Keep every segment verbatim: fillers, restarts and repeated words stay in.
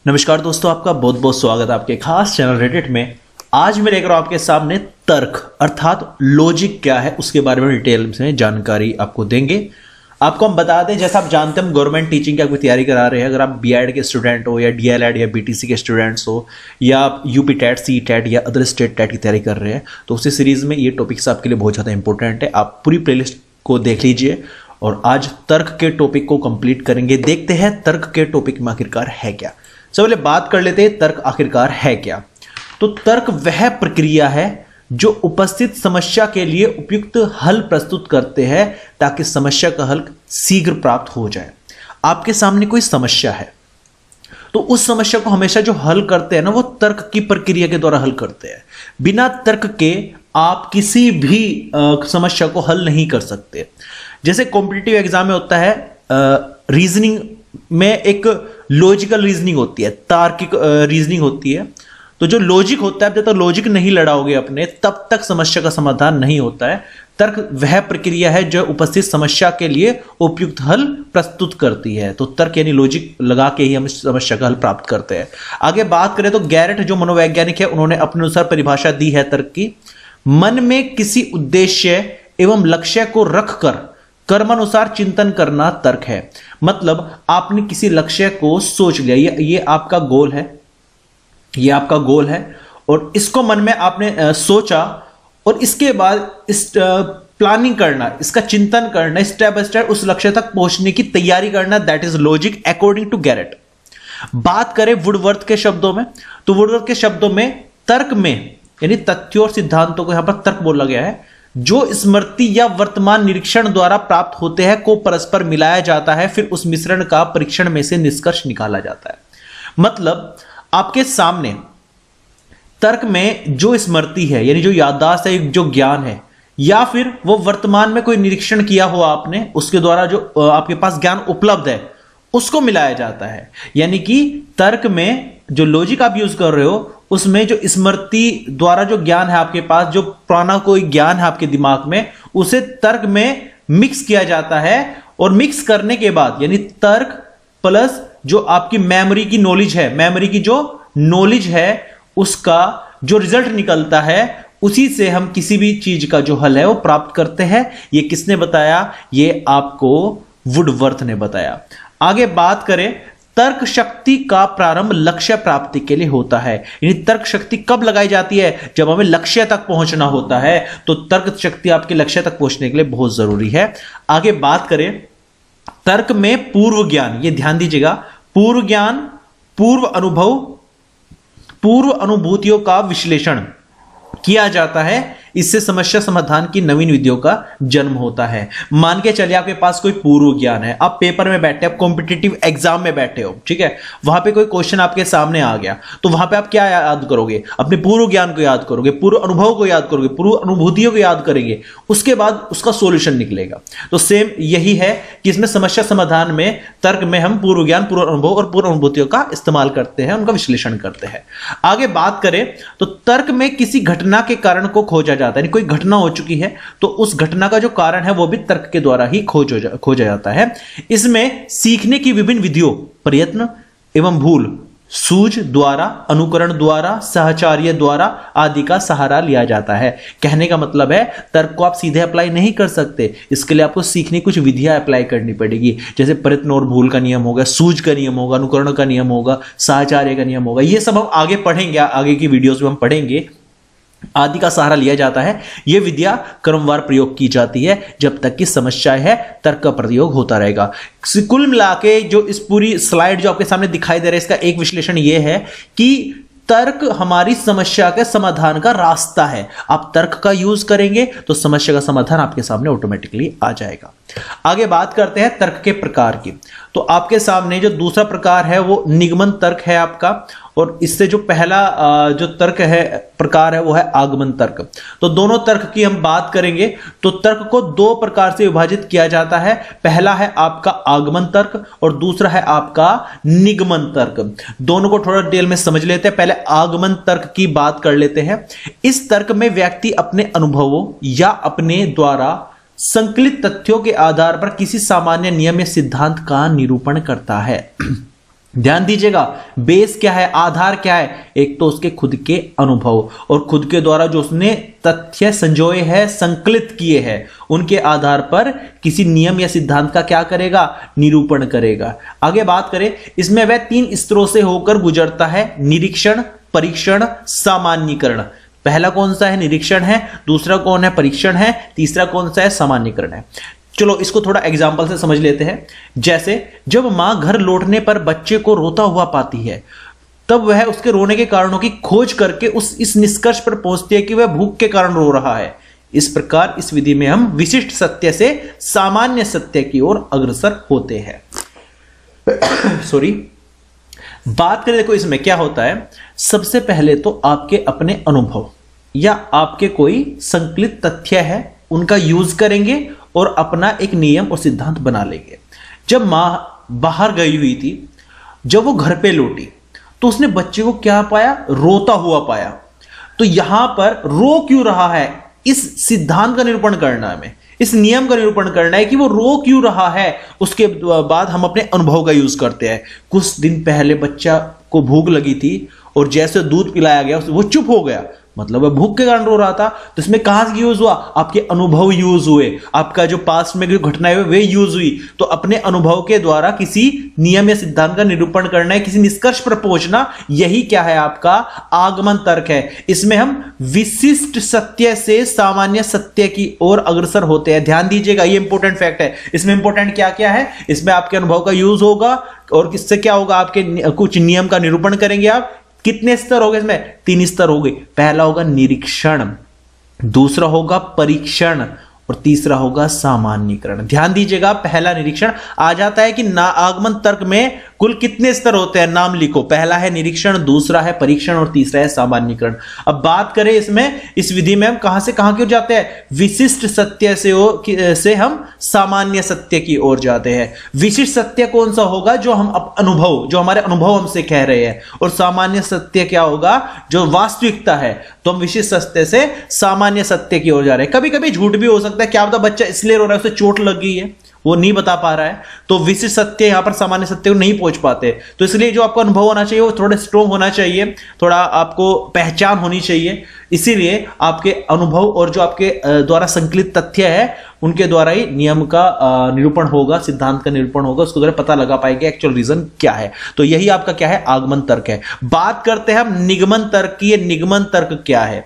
नमस्कार दोस्तों, आपका बहुत बहुत स्वागत है आपके खास चैनल रेडिट में। आज मैं लेकर आपके सामने तर्क अर्थात लॉजिक क्या है उसके बारे में डिटेल में जानकारी आपको देंगे। आपको हम बता दें, जैसा आप जानते हैं हम गवर्नमेंट टीचिंग की आपकी तैयारी करा रहे हैं। अगर आप बीएड के स्टूडेंट हो या डीएलएड या बीटीसी के स्टूडेंट्स हो या आप यूपी टेट, सी टेट या अदर स्टेट टेट की तैयारी कर रहे हैं तो उसी सीरीज में ये टॉपिक्स आपके लिए बहुत ज़्यादा इंपॉर्टेंट है। आप पूरी प्लेलिस्ट को देख लीजिए और आज तर्क के टॉपिक को कंप्लीट करेंगे। देखते हैं तर्क के टॉपिक में आखिरकार है क्या। सबसे पहले बात कर लेते हैं तर्क आखिरकार है क्या। तो तर्क वह प्रक्रिया है जो उपस्थित समस्या के लिए उपयुक्त हल प्रस्तुत करते हैं ताकि समस्या का हल शीघ्र प्राप्त हो जाए। आपके सामने कोई समस्या है तो उस समस्या को हमेशा जो हल करते हैं ना वो तर्क की प्रक्रिया के द्वारा हल करते हैं। बिना तर्क के आप किसी भी आ, समस्या को हल नहीं कर सकते। जैसे कॉम्पिटिटिव एग्जाम में होता है रीजनिंग में एक लॉजिकल रीजनिंग होती है, तार्किक रीजनिंग होती है। तो जो लॉजिक होता है जब तक लॉजिक नहीं लड़ाओगे अपने तब तक समस्या का समाधान नहीं होता है। तर्क वह प्रक्रिया है जो उपस्थित समस्या के लिए उपयुक्त हल प्रस्तुत करती है। तो तर्क यानी लॉजिक लगा के ही हम समस्या का हल प्राप्त करते हैं। आगे बात करें तो गैरेट जो मनोवैज्ञानिक है उन्होंने अपने अनुसार परिभाषा दी है तर्क की। मन में किसी उद्देश्य एवं लक्ष्य को रखकर कर्मानुसार चिंतन करना तर्क है। मतलब आपने किसी लक्ष्य को सोच लिया, ये ये आपका गोल है, ये आपका गोल है और इसको मन में आपने आ, सोचा और इसके बाद इस प्लानिंग करना, इसका चिंतन करना, स्टेप बाय स्टेप उस लक्ष्य तक पहुंचने की तैयारी करना, that is logic according to Garrett. बात करें वुडवर्थ के शब्दों में तो वुडवर्थ के शब्दों में तर्क में यानी तथ्यों और सिद्धांतों को यहां पर तर्क बोला गया है जो स्मृति या वर्तमान निरीक्षण द्वारा प्राप्त होते हैं को परस्पर मिलाया जाता है, फिर उस मिश्रण का परीक्षण में से निष्कर्ष निकाला जाता है। मतलब आपके सामने तर्क में जो स्मृति है यानी जो याददाश्त है, जो ज्ञान है, या फिर वो वर्तमान में कोई निरीक्षण किया हो आपने उसके द्वारा जो आपके पास ज्ञान उपलब्ध है उसको मिलाया जाता है। यानी कि तर्क में जो लॉजिक आप यूज कर रहे हो उसमें जो स्मृति द्वारा जो ज्ञान है आपके पास, जो पुराना कोई ज्ञान है आपके दिमाग में, उसे तर्क में मिक्स किया जाता है। और मिक्स करने के बाद यानी तर्क प्लस जो आपकी मेमोरी की नॉलेज है, मेमोरी की जो नॉलेज है उसका जो रिजल्ट निकलता है उसी से हम किसी भी चीज का जो हल है वो प्राप्त करते हैं। ये किसने बताया? ये आपको वुडवर्थ ने बताया। आगे बात करें, तर्क शक्ति का प्रारंभ लक्ष्य प्राप्ति के लिए होता है। यानी तर्क शक्ति कब लगाई जाती है? जब हमें लक्ष्य तक पहुंचना होता है। तो तर्क शक्ति आपके लक्ष्य तक पहुंचने के लिए बहुत जरूरी है। आगे बात करें, तर्क में पूर्व ज्ञान, ये ध्यान दीजिएगा, पूर्व ज्ञान, पूर्व अनुभव, पूर्व अनुभूतियों का विश्लेषण किया जाता है। इससे समस्या समाधान की नवीन विधियों का जन्म होता है। मान के चलिए आपके पास कोई पूर्व ज्ञान है, आप पेपर में बैठे, आप कॉम्पिटिटिव एग्जाम में बैठे हो, ठीक है, वहां पे कोई क्वेश्चन आपके सामने आ गया तो वहां पे आप क्या याद करोगे? अपने पूर्व ज्ञान को याद करोगे, पूर्व अनुभव को याद करोगे, पूर्व अनुभूतियों को याद करेंगे, उसके बाद उसका सोल्यूशन निकलेगा। तो सेम यही है कि इसमें समस्या समाधान में तर्क में हम पूर्व ज्ञान, पूर्व अनुभव और पूर्व अनुभूतियों का इस्तेमाल करते हैं, उनका विश्लेषण करते हैं। आगे बात करें तो तर्क में किसी घटना के कारण को खोजा जाता है। कोई घटना हो चुकी है तो उस घटना का जो कारण है वो भी तर्क के द्वारा ही खोजा जा, खोजा जाता है। इसमें सीखने की विभिन्न विधियों, प्रयत्न एवं भूल, सूझ द्वारा, अनुकरण द्वारा, सहचार्य द्वारा आदि का सहारा लिया जाता है। कहने का मतलब है तर्क को आप सीधे अप्लाई नहीं कर सकते, इसके लिए आपको सीखने कुछ विधियां अप्लाई करनी पड़ेगी। जैसे प्रयत्न और भूल का नियम होगा, सूझ का नियम होगा, अनुकरण का नियम होगा, सहचार्य का नियम होगा। ये सब हम आगे पढ़ेंगे, आगे की वीडियोस में हम पढ़ेंगे। आदि का सहारा लिया जाता है। यह विधियां क्रमवार प्रयोग की जाती है जब तक कि समस्याएं है, तर्क का प्रयोग होता रहेगा। कुल मिला के जो इस पूरी स्लाइड जो आपके सामने दिखाई दे रहा है इसका एक विश्लेषण यह है कि तर्क हमारी समस्या के समाधान का रास्ता है। आप तर्क का यूज करेंगे तो समस्या का समाधान आपके सामने ऑटोमेटिकली आ जाएगा। आगे बात करते हैं तर्क के प्रकार की। तो आपके सामने जो दूसरा प्रकार है वो निगमन तर्क है आपका, और इससे जो पहला जो तर्क है प्रकार है वो है आगमन तर्क। तो दोनों तर्क की हम बात करेंगे तो तर्क को दो प्रकार से विभाजित किया जाता है। पहला है आपका आगमन तर्क और दूसरा है आपका निगमन तर्क। दोनों को थोड़ा डिटेल में समझ लेते हैं। पहले आगमन तर्क की बात कर लेते हैं। इस तर्क में व्यक्ति अपने अनुभवों या अपने द्वारा संकलित तथ्यों के आधार पर किसी सामान्य नियम या सिद्धांत का निरूपण करता है। ध्यान दीजिएगा, बेस क्या है, आधार क्या है, एक तो उसके खुद के अनुभव और खुद के द्वारा जो उसने तथ्य संजोए हैं, संकलित किए हैं, उनके आधार पर किसी नियम या सिद्धांत का क्या करेगा, निरूपण करेगा। आगे बात करें, इसमें वह तीन स्तरों से होकर गुजरता है, निरीक्षण, परीक्षण, सामान्यीकरण। पहला कौन सा है, निरीक्षण है, दूसरा कौन है, परीक्षण है, तीसरा कौन सा है, सामान्यीकरण है। चलो इसको थोड़ा एग्जाम्पल से समझ लेते हैं। जैसे जब मां घर लौटने पर बच्चे को रोता हुआ पाती है, तब वह उसके रोने के कारणों की खोज करके उस इस निष्कर्ष पर पहुंचती है कि वह भूख के कारण रो रहा है। इस प्रकार इस विधि में हम विशिष्ट सत्य से सामान्य सत्य की ओर अग्रसर होते हैं। सॉरी, बात करें, देखो इसमें क्या होता है, सबसे पहले तो आपके अपने अनुभव या आपके कोई संकलित तथ्य है, उनका यूज करेंगे और अपना एक नियम और सिद्धांत बना लेंगे। जब मां बाहर गई हुई थी, जब वो घर पे लौटी तो उसने बच्चे को क्या पाया, रोता हुआ पाया। तो यहां पर रो क्यों रहा है, इस सिद्धांत का निरूपण करना है, हमें इस नियम का निरूपण करना है कि वो रो क्यों रहा है। उसके बाद हम अपने अनुभव का यूज करते हैं। कुछ दिन पहले बच्चा को भूख लगी थी और जैसे दूध पिलाया गया वो चुप हो गया, मतलब वह भूख के कारण रो रहा था। तो इसमें कहां से यूज हुआ, आपके अनुभव यूज हुए, आपका जो पास्ट में जो घटनाएं हुई वे यूज हुई। तो अपने अनुभव के द्वारा किसी नियम या सिद्धांत का निरूपण करना है, किसी निष्कर्ष पर पहुंचना, यही क्या है, आपका आगमन तर्क है। इसमें हम विशिष्ट सत्य से सामान्य सत्य की ओर अग्रसर होते हैं। ध्यान दीजिएगा, ये इंपॉर्टेंट फैक्ट है। इसमें इंपॉर्टेंट क्या क्या है, इसमें आपके अनुभव का यूज होगा और किससे क्या होगा, आपके कुछ नियम का निरूपण करेंगे आप। कितने स्तर हो गए इसमें, तीन स्तर हो गए। पहला होगा निरीक्षण, दूसरा होगा परीक्षण और तीसरा होगा सामान्यीकरण। ध्यान दीजिएगा, पहला निरीक्षण आ जाता है कि ना आगमन तर्क में कुल कितने स्तर होते हैं, नाम लिखो। पहला है निरीक्षण, दूसरा है परीक्षण और तीसरा है सामान्यीकरण। अब बात करें इसमें, इस विधि में हम कहां से कहां की ओर जाते हैं, विशिष्ट सत्य से से हम सामान्य सत्य की ओर जाते हैं। विशिष्ट सत्य कौन सा होगा, जो हम अनुभव, जो हमारे अनुभव हमसे कह रहे हैं, और सामान्य सत्य क्या होगा, जो वास्तविकता है। तो हम विशिष्ट सत्य से सामान्य सत्य की ओर जा रहे हैं। कभी कभी झूठ भी हो सकता है, क्या पता बच्चा इसलिए रो रहा है, उसे चोट लग गई है, वो नहीं बता पा रहा है, तो विशिष्ट सत्य यहां पर सामान्य सत्य को नहीं पहुंच पाते। तो इसलिए जो आपका अनुभव होना चाहिए वो थोड़ा स्ट्रॉन्ग होना चाहिए, थोड़ा आपको पहचान होनी चाहिए। इसीलिए आपके अनुभव और जो आपके द्वारा संकलित तथ्य है उनके द्वारा ही नियम का निरूपण होगा, सिद्धांत का निरूपण होगा, उसको द्वारा पता लगा पाएंगे एक्चुअल रीजन क्या है। तो यही आपका क्या है, आगमन तर्क है। बात करते हैं हम निगमन तर्क की। निगमन तर्क क्या है,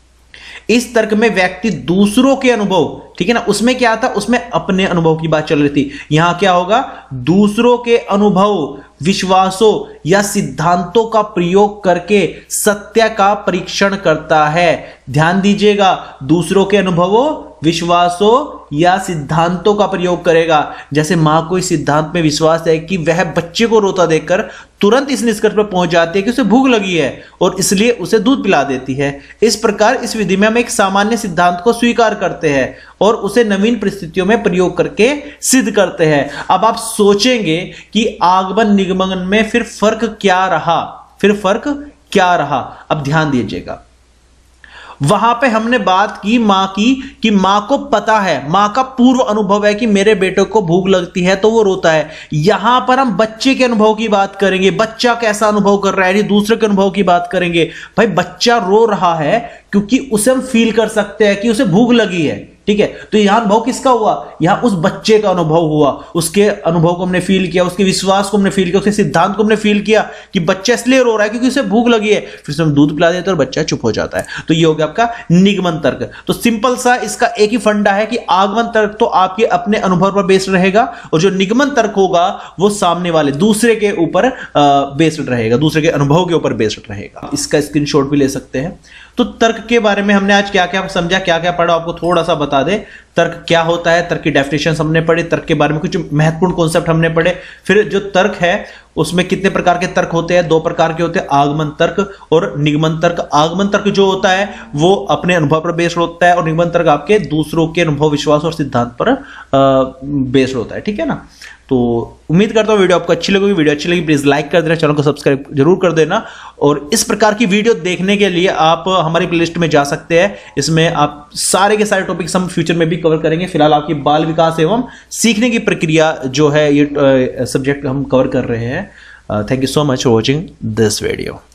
इस तर्क में व्यक्ति दूसरों के अनुभव, ठीक है ना, उसमें क्या था, उसमें अपने अनुभव की बात चल रही थी। यहां क्या होगा, दूसरों के अनुभव, विश्वासों या सिद्धांतों का प्रयोग करके सत्य का परीक्षण करता है। ध्यान दीजिएगा, दूसरों के अनुभवों, विश्वासों या सिद्धांतों का प्रयोग करेगा। जैसे मां को इस सिद्धांत में विश्वास है कि वह बच्चे को रोता देखकर तुरंत इस निष्कर्ष पर पहुंच जाती है कि उसे भूख लगी है और इसलिए उसे दूध पिला देती है। इस प्रकार इस विधि में हम एक सामान्य सिद्धांत को स्वीकार करते हैं और उसे नवीन परिस्थितियों में प्रयोग करके सिद्ध करते हैं। अब आप सोचेंगे कि आगमन निगमन में फिर फर्क क्या रहा, फिर फर्क क्या रहा। अब ध्यान दीजिएगा, वहां पे हमने बात की मां की, कि मां को पता है, मां का पूर्व अनुभव है कि मेरे बेटे को भूख लगती है तो वो रोता है। यहां पर हम बच्चे के अनुभव की बात करेंगे, बच्चा कैसा अनुभव कर रहा है, दूसरे के अनुभव की बात करेंगे। भाई बच्चा रो रहा है क्योंकि उसे हम फील कर सकते हैं कि उसे भूख लगी है, ठीक है। तो यहां अनुभव किसका हुआ, यहां उस बच्चे का अनुभव हुआ, उसके अनुभव को हमने फील किया, उसके विश्वास को हमने फील किया, उसके सिद्धांत को हमने फील किया कि बच्चा इसलिए रो रहा है क्योंकि उसे भूख लगी है। फिर से हम दूध पिला देते हैं और बच्चा चुप हो जाता है। तो ये हो गया आपका निगमन तर्क। तो सिंपल सा इसका एक ही फंडा है कि आगमन तर्क तो आपके अपने अनुभव पर बेस्ड रहेगा और जो निगमन तर्क होगा वो सामने वाले दूसरे के ऊपर बेस्ड रहेगा, दूसरे के अनुभव के ऊपर बेस्ड रहेगा। इसका स्क्रीनशॉट भी ले सकते हैं। तो तर्क के बारे में हमने आज क्या क्या समझा, क्या क्या पढ़ा, आपको थोड़ा सा बता दे। तर्क क्या होता है, तर्क की डेफिनेशन हमने पढ़ी, तर्क के बारे में कुछ महत्वपूर्ण कॉन्सेप्ट हमने पढ़े। फिर जो तर्क है उसमें कितने प्रकार के तर्क होते हैं, दो प्रकार के होते हैं, आगमन तर्क और निगमन तर्क। आगमन तर्क जो होता है वो अपने अनुभव पर बेस्ड होता है और निगमन तर्क आपके दूसरों के अनुभव, विश्वास और सिद्धांत पर बेस्ड होता है, ठीक है ना। तो उम्मीद करता हूं वीडियो आपको अच्छी लगेगी। वीडियो अच्छी लगी प्लीज लाइक कर देना, चैनल को सब्सक्राइब जरूर कर देना। और इस प्रकार की वीडियो देखने के लिए आप हमारी प्लेलिस्ट में जा सकते हैं। इसमें आप सारे के सारे टॉपिक्स हम फ्यूचर में भी कवर करेंगे। फिलहाल आपकी बाल विकास एवं सीखने की प्रक्रिया जो है ये सब्जेक्ट हम कवर कर रहे हैं। Thank you so much for watching this video.